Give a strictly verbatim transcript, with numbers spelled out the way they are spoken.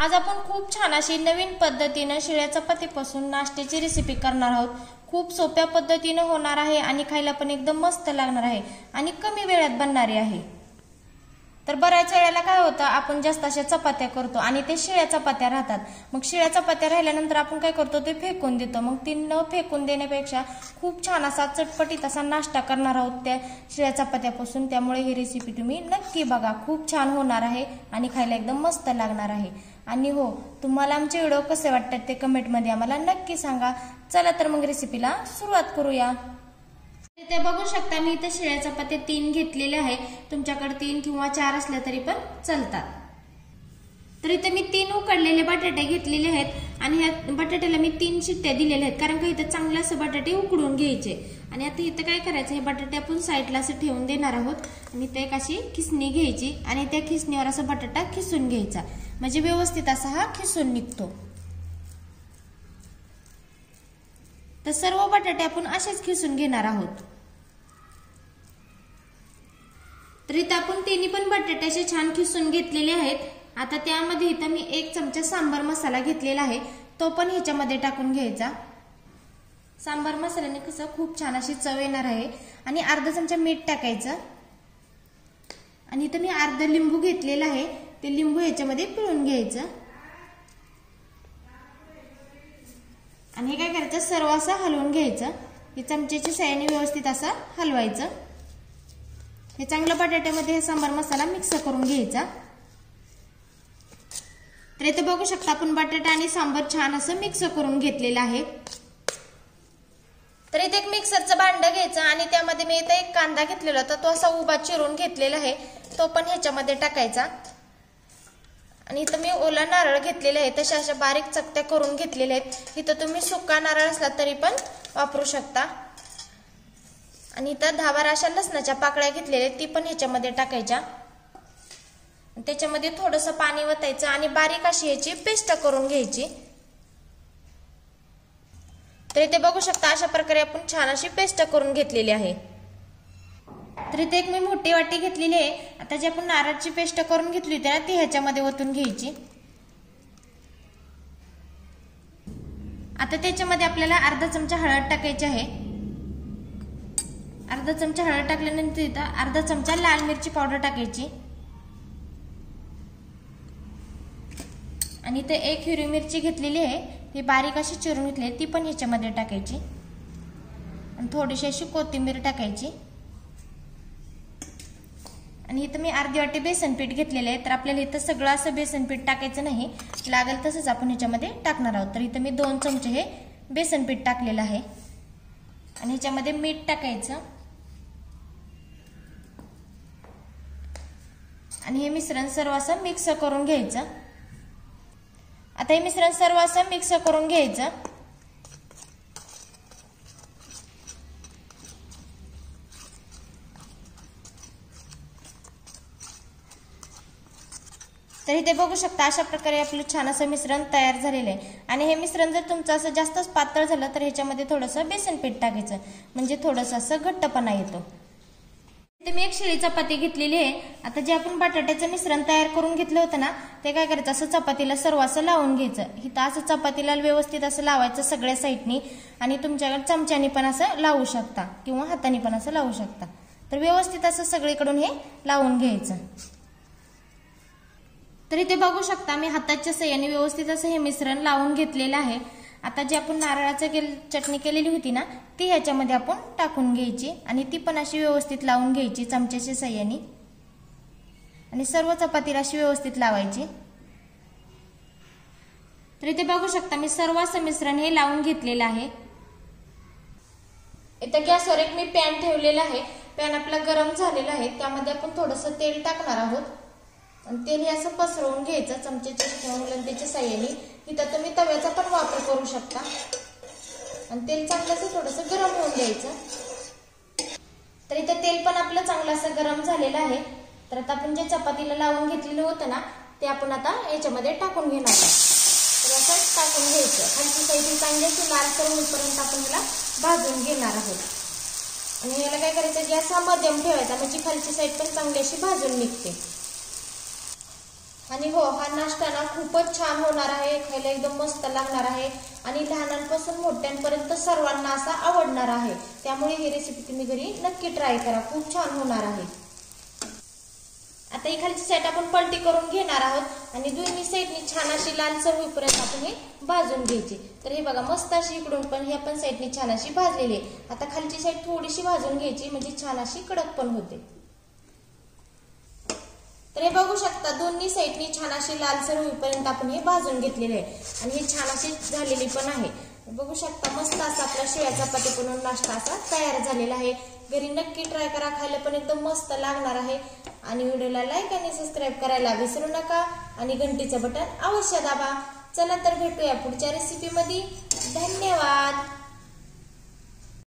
आज आपण खूप छान अशी नवीन पद्धतीने शिळ्या चपातीपासून नाश्त्याची रेसिपी करणार आहोत। खूप सोप्या पद्धतीने होणार आहे आणि खायला पण एकदम मस्त लागणार आहे आणि कमी वेळात बनणारी आहे। तर बऱ्याच वेळेला काय होतं, आपण जास्त अशा चपात्या करतो आणि ते शिळ्या चपात्या राहतात। मग शिळ्या चपात्या राहिल्यानंतर आपण काय करतो, ते फेकून देतो। मग ती न फेकून देण्यापेक्षा खूप छान असा चटपटीत असा नाश्ता करणार आहोत त्या शिळ्या चपात्यापासून। त्यामुळे ही रेसिपी तुम्ही नक्की बघा, खूप छान होणार आहे आणि खायला एकदम मस्त लागणार आहे। आणि हो, तुम्हाला आमचे व्हिडिओ कसे वाटतात ते कमेंट मध्ये आम्हाला नक्की सांगा। चला तर मग रेसिपीला सुरुवात करूया। ते बघू शकता, मी इथे शिळ्या चपात्या तीन घेतलेले आहे। तुमच्याकडे तीन किंवा चार असल्या तरी पण चालतात। तर इथे मी तीन उकडलेले बटाटे घेतलेले आहेत आणि ह्या बटाट्याला मी तीन शिट्ट्या दिलेल्या आहेत, कारण का इथे चांगले असे बटाटे उकडून घ्यायचे। आणि आता इथे काय करायचं, हे बटाटे आपण साईडला असं ठेवून देणार आहोत आणि इथे एक अशी खिसणी घ्यायची आणि त्या खिसणीवर असा बटाटा खिसून घ्यायचा, म्हणजे व्यवस्थित असा हा खिसून निघतो। तर सर्व बटाटे आपण असेच खिसून घेणार आहोत। तर इथे आपण तिन्ही पण बटाटे असे छान खिसून घेतलेले आहेत। आता त्यामध्ये इथे मी एक चमचा सांबार मसाला घेतलेला आहे, तो पण ह्याच्यामध्ये टाकून घ्यायचा। सांबार मसाल्याने कसं खूप छान अशी चव येणार आहे। आणि अर्धा चमचा मीठ टाकायचं आणि इथे मी अर्धा लिंबू घेतलेला आहे, ते लिंबू ह्याच्यामध्ये पिळून घ्यायचं। आणि हे काय करायचं, सर्व असं हलवून घ्यायचं। हे चमच्याच्या साहाय्याने व्यवस्थित असं हलवायचं। हे चांगलं बटाट्यामध्ये हे सांबार मसाला मिक्स करून घ्यायचा। तर इथे बघू शकता, आपण बटाटा आणि सांबार छान असं मिक्स करून घेतलेलं आहे। तर इथे एक मिक्सरचं भांड घ्यायचं आणि त्यामध्ये मी इथे एक कांदा घेतलेला होता, तो असा उभा चिरून घेतलेला आहे, तो पण ह्याच्यामध्ये टाकायचा। आणि इथं मी ओला नारळ घेतलेले आहे, तशा अशा बारीक चकत्या करून घेतलेल्या आहेत। इथं तुम्ही सुका नारळ असला तरी पण वापरू शकता। आणि इथं दहा बारा अशा लसणाच्या पाकळ्या घेतलेल्या आहेत, ती पण ह्याच्यामध्ये टाकायच्या। त्याच्यामध्ये थोडंसं पाणी वतायचं आणि बारीक अशी याची पेस्ट करून घ्यायची। तर इथे बघू शकता, अशा प्रकारे आपण छान अशी पेस्ट करून घेतलेली आहे। तर इथे एक मी मोठी वाटी घेतलेली आहे। आता जी आपण नारळाची पेस्ट करून घेतली होती ना, ती ह्याच्यामध्ये ओतून घ्यायची। आता त्याच्यामध्ये आपल्याला अर्धा चमचा हळद टाकायची आहे। अर्धा चमचा हळद टाकल्यानंतर इथं अर्धा चमचा लाल मिरची पावडर टाकायची आणि इथे एक हिरवी मिरची घेतलेली आहे, ती बारीक अशी चिरून घेतली आहे, ती पण ह्याच्यामध्ये टाकायची। आणि थोडीशी अशी कोथिंबीर टाकायची। आणि इथं मी अर्धी वाटी बेसन पीठ घेतलेलं आहे। तर आपल्याला इथं सगळं असं बेसन पीठ टाकायचं नाही, लागेल तसंच आपण ह्याच्यामध्ये टाकणार आहोत। तर इथं मी दोन चमचे हे बेसन पीठ टाकलेलं आहे आणि ह्याच्यामध्ये मीठ टाकायचं आणि हे मिश्रण सर्व असं मिक्स करून घ्यायचं। आता हे मिश्रण सर्व असं मिक्स करून घ्यायचं। तर इथे बघू शकता, अशा प्रकारे आपलं छान असं मिश्रण तयार झालेलं आहे। आणि हे मिश्रण जर तुमचं असं जास्तच पातळ झालं तर ह्याच्यामध्ये थोडंसं बेसन पीठ टाकायचं, म्हणजे थोडंसं असं घट्टपणा येतो। इथे मी एक शिळी चपाती घेतलेली आहे। आता जे आपण बटाट्याचं मिश्रण तयार करून घेतलं होतं ना, ते काय करायचं, असं चपातीला सर्व असं लावून घ्यायचं। इथं असं चपातीला व्यवस्थित असं लावायचं सगळ्या साईडनी आणि तुमच्याकडे चमच्याने पण असं लावू शकता किंवा हाताने पण असं लावू शकता। तर व्यवस्थित असं सगळीकडून हे लावून घ्यायचं। तर इथे बघू शकता, मी हाताच्या साहाय्याने व्यवस्थित असं हे मिश्रण लावून घेतलेलं आहे। आता जी आपण नारळाचं चटणी केलेली होती ना, ती ह्याच्यामध्ये आपण टाकून घ्यायची आणि ती पण अशी व्यवस्थित लावून घ्यायची चमच्याच्या साहाय्याने आणि सर्व चपातीला अशी व्यवस्थित लावायची। तर इथे बघू शकता, मी सर्व असं मिश्रण हे लावून घेतलेलं आहे। इथे गॅसवर एक मी पॅन ठेवलेला आहे। पॅन आपला गरम झालेला आहे, त्यामध्ये आपण थोडंसं तेल टाकणार आहोत आणि तेल हे असं पसरवून घ्यायचं चमच्याच्या उलंतीच्या साहाय्याने। इथं तुम्ही तव्याचा पण वापर करू शकता आणि तेल चांगलं असं थोडंसं गरम होऊन द्यायचं। तर इथं तेल पण आपलं चांगलं असं गरम झालेलं आहे। तर आता आपण जे चपातीला लावून घेतलेलं होतं ना, ते आपण आता याच्यामध्ये टाकून घेणार आहोत। तर असं टाकून घ्यायचं, खालची साईड चांगली अशी लाल करूनपर्यंत आपण याला भाजून घेणार आहोत। आणि याला काय करायचं, गॅस हा मध्यम ठेवायचा, म्हणजे खालची साईड पण चांगली अशी भाजून निघते। आणि हो, हा नाश्ता ना खूपच छान होणार आहे, खायला एकदम मस्त लागणार आहे आणि लहानांपासून मोठ्यांपर्यंत सर्वांना असा आवडणार आहे. त्यामुळे ही रेसिपी तुम्ही घरी नक्की ट्राय करा, खूप छान होणार आहे. आता ही खालची साईड आपण पलटी करून घेणार आहोत आणि दोन्ही साईडनी छान अशी लालसर होईपर्यंत आपण हे भाजून घ्यायची. तर हे बघा, मस्त अशी इकडून पण हे पण साईडनी छान अशी भाजलेली आहे. आता खालची साईड थोडीशी भाजून घ्यायची, म्हणजे छान अशी कडक पण होते. तर हे बघू शकता, दोन्ही साईडनी छान अशी लालसर होईपर्यंत आपण हे भाजून घेतलेले आहे आणि हे छान अशी झालेली पण आहे. बघू शकता, मस्त असा आपला शिळ्या चपाती बनवून नाश्ता असा तयार झालेला आहे. घरी नक्की ट्राय करा, खायला पण एकदम मस्त लागणार आहे. आणि व्हिडिओला लाईक आणि सबस्क्राईब करायला विसरू नका आणि घंटीचं बटन अवश्य दाबा. चला तर भेटूया पुढच्या रेसिपीमध्ये. धन्यवाद.